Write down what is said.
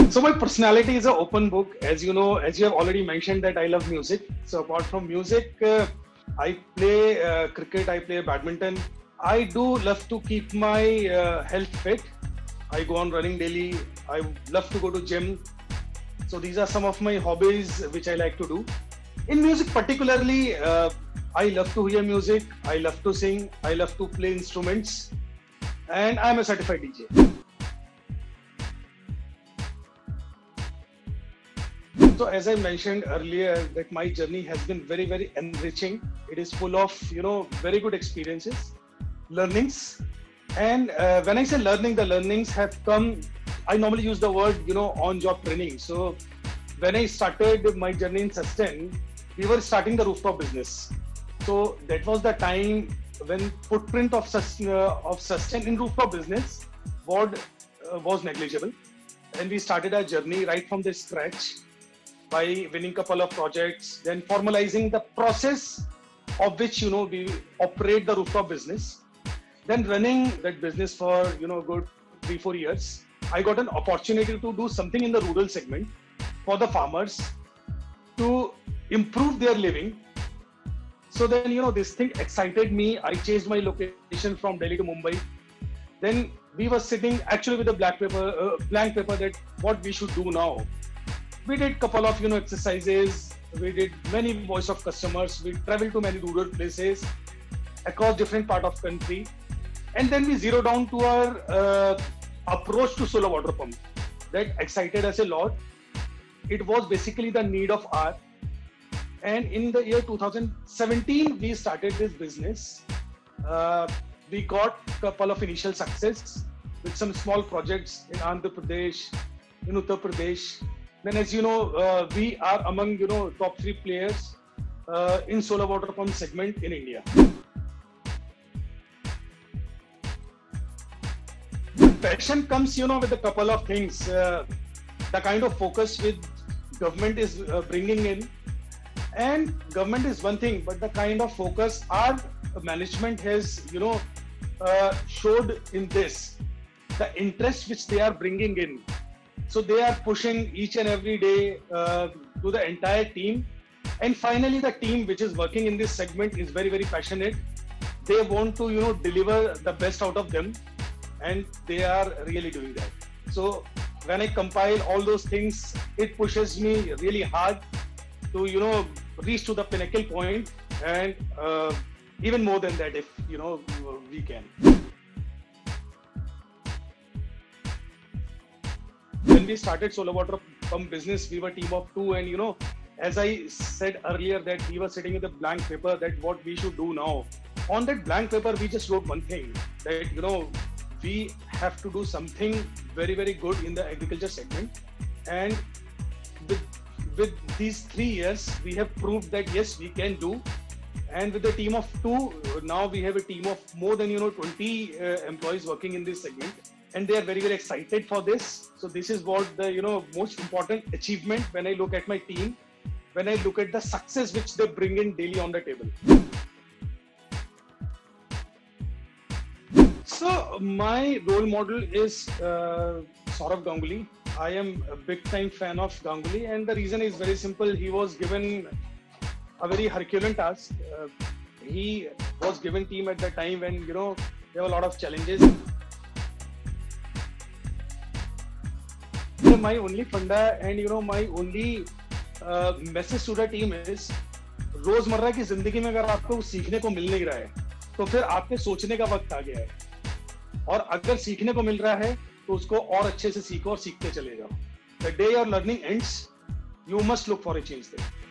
So my personality is an open book. As you know, as you have already mentioned that I love music. So apart from music, I play cricket, I play badminton. I do love to keep my health fit. I go on running daily. I love to go to gym. So these are some of my hobbies which I like to do. In music particularly, I love to hear music. I love to sing. I love to play instruments. And I'm a certified DJ. So as I mentioned earlier, that my journey has been very, very enriching. It is full of, very good experiences, learnings. And when I say learning, the learnings have come, I normally use the word, on-job training. So when I started my journey in Sustain, we were starting the rooftop business. So that was the time when footprint of Sustain in rooftop business was negligible. And we started our journey right from the scratch by winning a couple of projects, then formalizing the process of which, we operate the rooftop business, then running that business for, good 3-4 years. I got an opportunity to do something in the rural segment for the farmers to improve their living. So then, this thing excited me. I changed my location from Delhi to Mumbai. Then we were sitting actually with a blank paper that what we should do now. We did couple of exercises. We did many voice of customers. We traveled to many rural places across different part of country, and then we zeroed down to our approach to solar water pump. That excited us a lot. It was basically the need of hour. And in the year 2017, we started this business. We got a couple of initial success with some small projects in Andhra Pradesh, in Uttar Pradesh. Then, as you know, we are among top 3 players in solar water pump segment in India. Passion comes, with a couple of things. The kind of focus which government is bringing in, and government is one thing, but the kind of focus our management has, showed in this, the interest which they are bringing in. So they are pushing each and every day to the entire team. And finally, the team which is working in this segment is very, very passionate. They want to, deliver the best out of them. And they are really doing that. So when I compile all those things, it pushes me really hard to, reach to the pinnacle point, and even more than that if, we can. When we started solar water pump business, we were a team of 2, and as I said earlier, that we were sitting with a blank paper that what we should do now. On that blank paper, we just wrote one thing, that we have to do something very, very good in the agriculture segment. And with these 3 years, we have proved that yes, we can do. And with the team of 2, now we have a team of more than 20 employees working in this segment. And they are very, very excited for this. So this is what the most important achievement when I look at my team, when I look at the success which they bring in daily on the table. So my role model is Saurav Ganguly. I am a big time fan of Ganguly, and the reason is very simple. He was given a very Herculean task. He was given team at the time when there were a lot of challenges. So my only funda and my only message to the team is, रोजमर्रा की जिंदगी में अगर आपको सीखने को मिल नहीं रहा है, तो फिर आपके सोचने का वक्त आ गया है. और अगर सीखने को मिल रहा है, तो उसको और अच्छे से सीखो और सीखते चले जाओ. The day your learning ends, you must look for a change there.